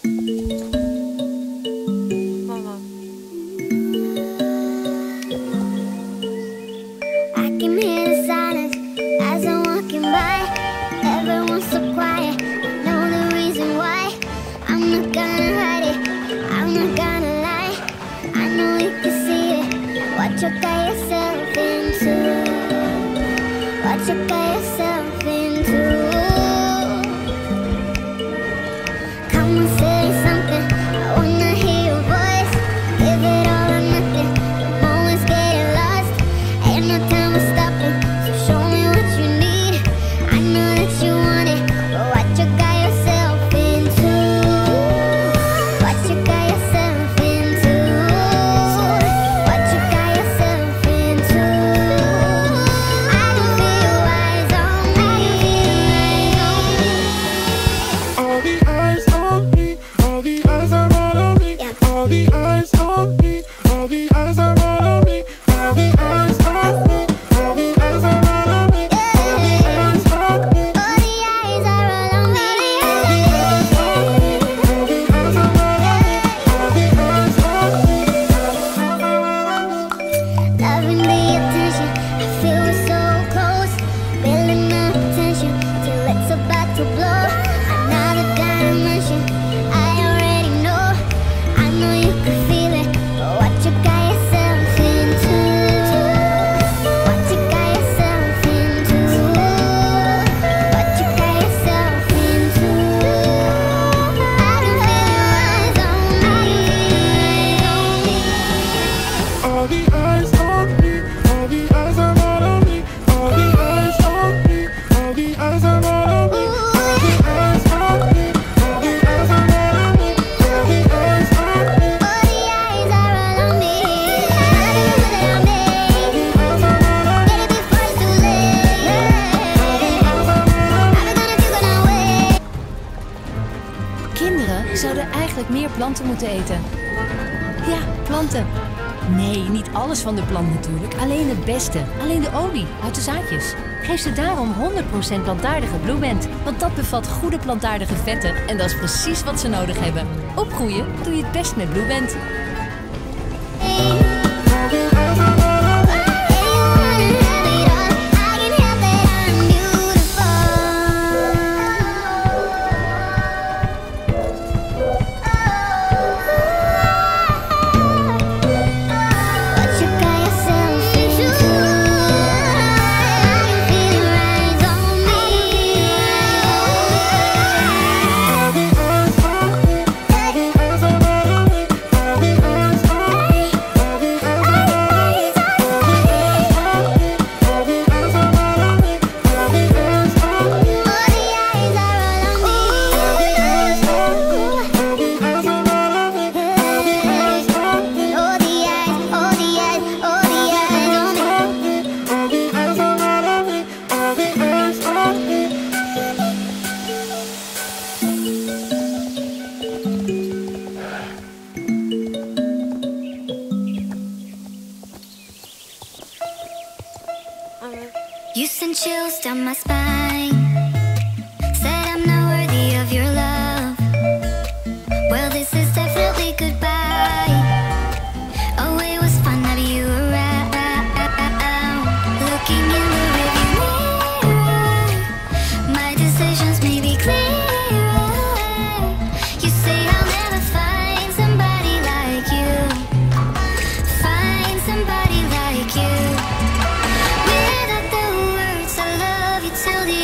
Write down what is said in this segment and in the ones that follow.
zouden eigenlijk meer planten moeten eten. Ja, planten. Nee, niet alles van de plant natuurlijk. Alleen het beste. Alleen de olie uit de zaadjes. Geef ze daarom 100% plantaardige Blueband. Want dat bevat goede plantaardige vetten. En dat is precies wat ze nodig hebben. Opgroeien doe je het best met Blueband. You send chills down my spine. Said I'm not worthy of your love. Well, this is definitely goodbye. Oh, it was fun having you around. Looking in the rearview mirror, my decisions may be clearer. You say I'll never find somebody like you. Find somebody like you. Till the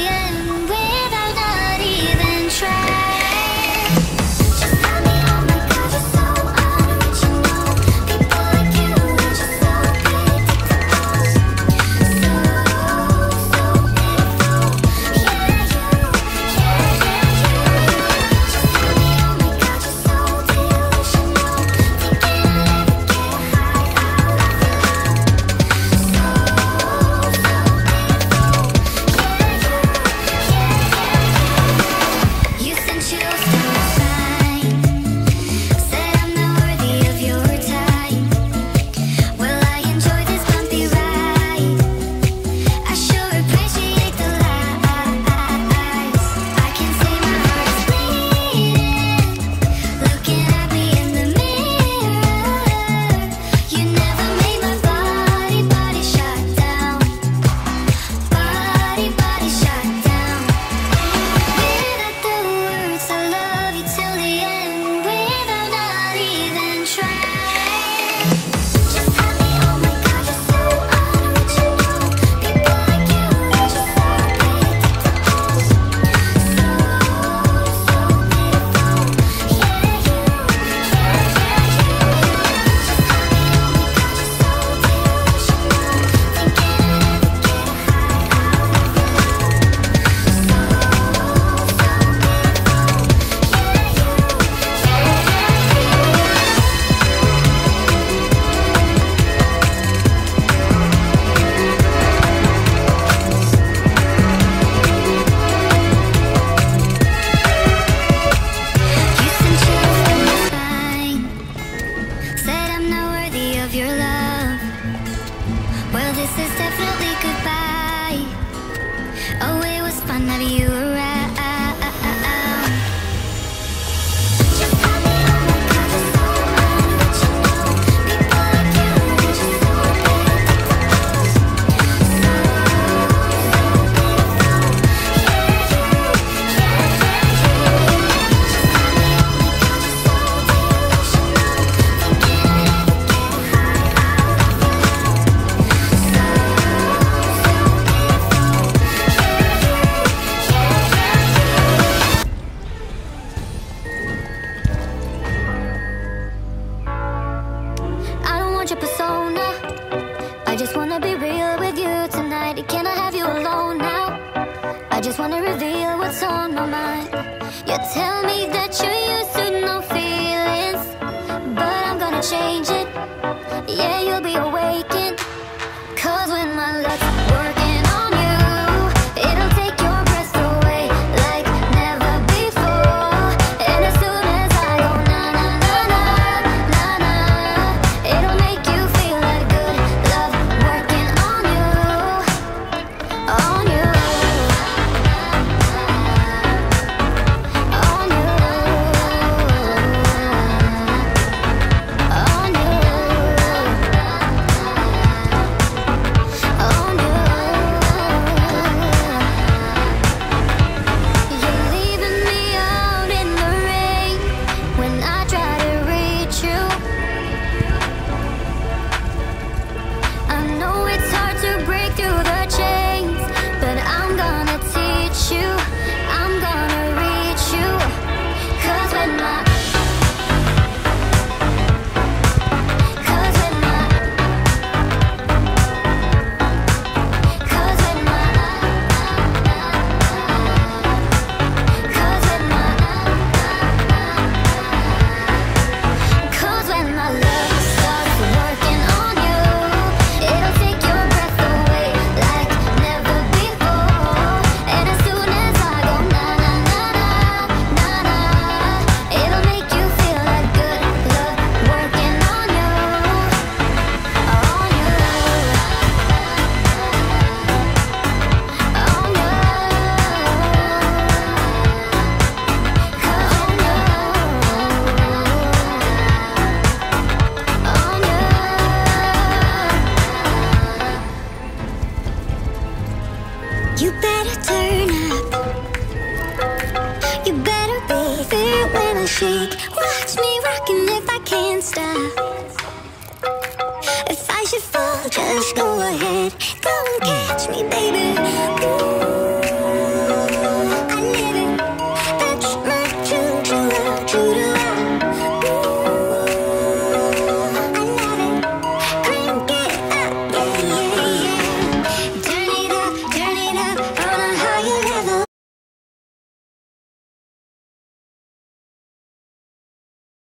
fun having you around. Your persona, I just wanna be real with you tonight. Can I have you alone now? I just wanna reveal what's on my mind. You tell me that you're used to no feelings, but I'm gonna change it. Yeah, you'll be awakened. 'Cause when my luck's working on you, it'll take your breath away like never before. And as soon as I go na na na na na na, it'll make you feel that good love working on you, on you, on you, on you, on you. You're leaving me out in the rain when I try to reach you. I know it's hard to break through the chains, but I'm gonna teach you. I'm gonna reach you. 'Cause when my, 'cause when my, 'cause when my, 'cause when my, 'cause when my love starts working on you, it'll take your breath away like never before. And as soon as I go na na na na na na, it'll make you feel that good love working on you, on you, on you, You better turn up. You better be there when I shake. Watch me rocking if I can't stop. If I should fall, just go ahead. Come and catch me, baby. Ooh.